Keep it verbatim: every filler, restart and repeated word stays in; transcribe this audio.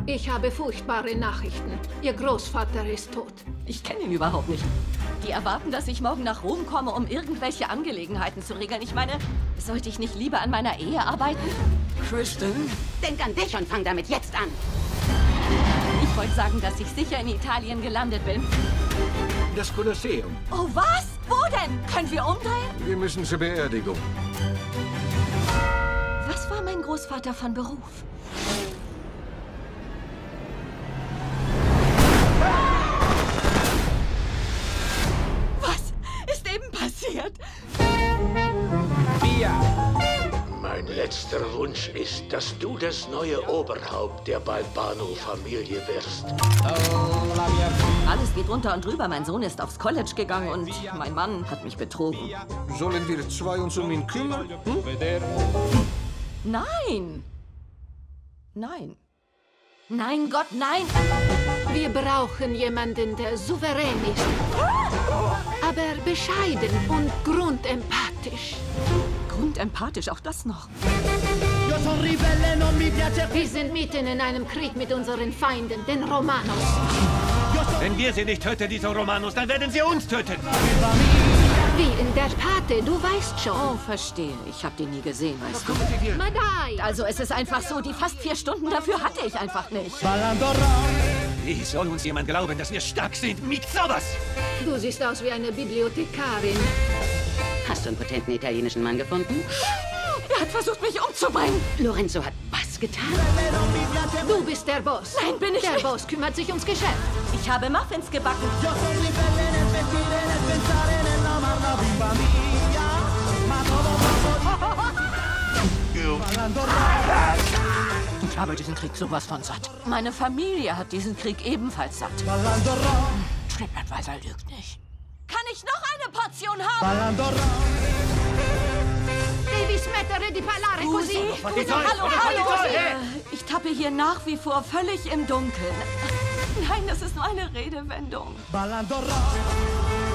Ich habe furchtbare Nachrichten. Ihr Großvater ist tot. Ich kenne ihn überhaupt nicht. Die erwarten, dass ich morgen nach Rom komme, um irgendwelche Angelegenheiten zu regeln. Ich meine, sollte ich nicht lieber an meiner Ehe arbeiten? Kristen? Denk an dich und fang damit jetzt an. Ich wollte sagen, dass ich sicher in Italien gelandet bin. Das Kolosseum. Oh, was? Wo denn? Können wir umdrehen? Wir müssen zur Beerdigung. Was war mein Großvater von Beruf? Was ist eben passiert? Via! Mein letzter Wunsch ist, dass du das neue Oberhaupt der Balbano-Familie wirst. Alles geht runter und drüber. Mein Sohn ist aufs College gegangen und mein Mann hat mich betrogen. Sollen wir zwei uns um ihn kümmern? Hm? Nein! Nein. Nein, Gott, nein! Wir brauchen jemanden, der souverän ist. Aber bescheiden und grundempathisch. Grundempathisch, auch das noch. Wir sind mitten in einem Krieg mit unseren Feinden, den Romanos. Wenn wir sie nicht töten, diese Romanos, dann werden sie uns töten. Wie in der Pate, du weißt schon. Oh, verstehe. Ich habe die nie gesehen, weißt du. Madai! Also es ist einfach so, die fast vier Stunden dafür hatte ich einfach nicht. Wie soll uns jemand glauben, dass wir stark sind mit sowas? Du siehst aus wie eine Bibliothekarin. Hast du einen potenten italienischen Mann gefunden? Er hat versucht, mich umzubringen. Lorenzo hat was getan? Du bist der Boss. Nein, bin ich der nicht. Der Boss kümmert sich ums Geschäft. Ich habe Muffins gebacken. Ich habe diesen Krieg sowas von satt. Meine Familie hat diesen Krieg ebenfalls satt. TripAdvisor lügt nicht. Kann ich noch eine Portion haben? Devi smettere di parlare così. Scusi, hallo, hallo. Ich tappe hier nach wie vor völlig im Dunkeln. Nein, das ist nur eine Redewendung.